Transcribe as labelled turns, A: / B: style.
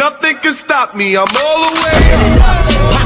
A: nothing can stop me. I'm all the way up.